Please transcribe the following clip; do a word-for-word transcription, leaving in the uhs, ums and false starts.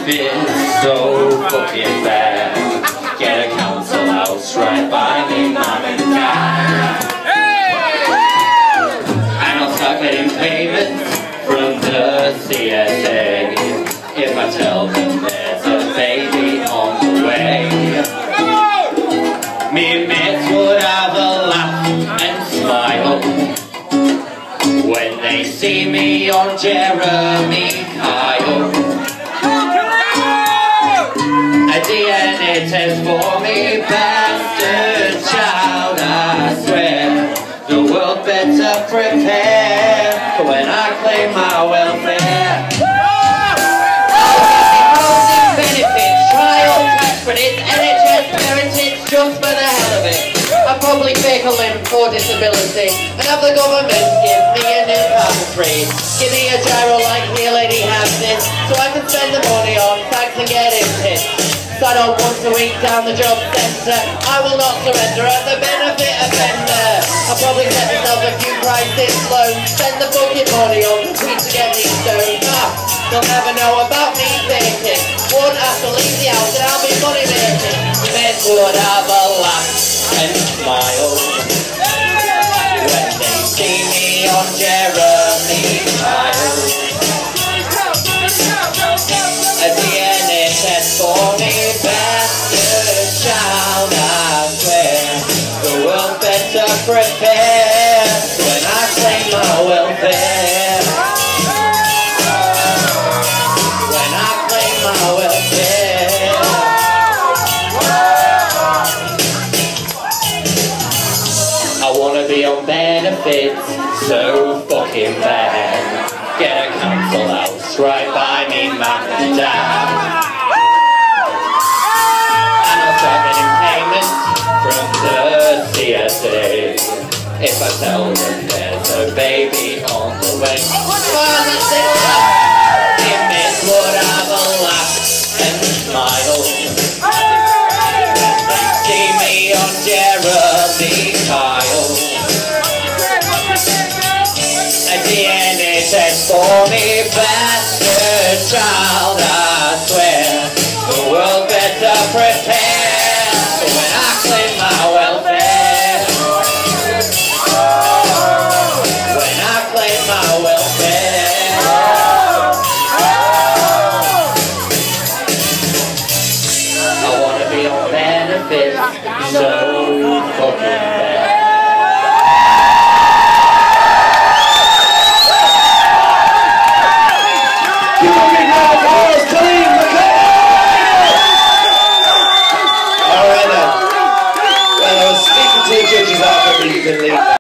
benefits so fucking bad. Get a council house right by me, mum and dad. And I'll start getting payments from the C S A if I tell them there's a baby on the way. Me mates would have a laugh and smile when they see me on Jeremy Kyle. A D N A test for me, bastard child, I swear. The world better prepare for when I claim my welfare. Housing benefits, trial tax credits, N H S heritage, just for the hell of it. I'd probably fake a limb for disability and have the government give me a new carpentry. Give me a gyro like here lady has this, so I can spend the money on tax and get it tipped. So I don't want to eat down the job centre. I will not surrender at the benefit offender. I'll probably set myself a few crisis loans, spend the bucket money on the tweets to get these stones. Ah, they'll never know about me faking. Won't have to leave the house and I'll be money making. The men would have a laugh and smile when they see me on Jeremy Kyle. A D N A test for me, bastard child, I swear. The world better prepare when I claim my welfare. When I claim my welfare. I wanna be on benefits so fucking bad. Get a council house right by me, mum and dad. And I'll start getting payments from the C S A if I tell them there's a baby on the way. The inmates would have a laugh and smile when they see me on Jeremy Kyle. A D N A test for me, bastard child, I swear. The world better prepare for when I claim my welfare. When I claim my welfare. I wanna be on benefits so fucking bad. Coleen McColon! Alright then. Well, I was speaking to the judges after you can leave.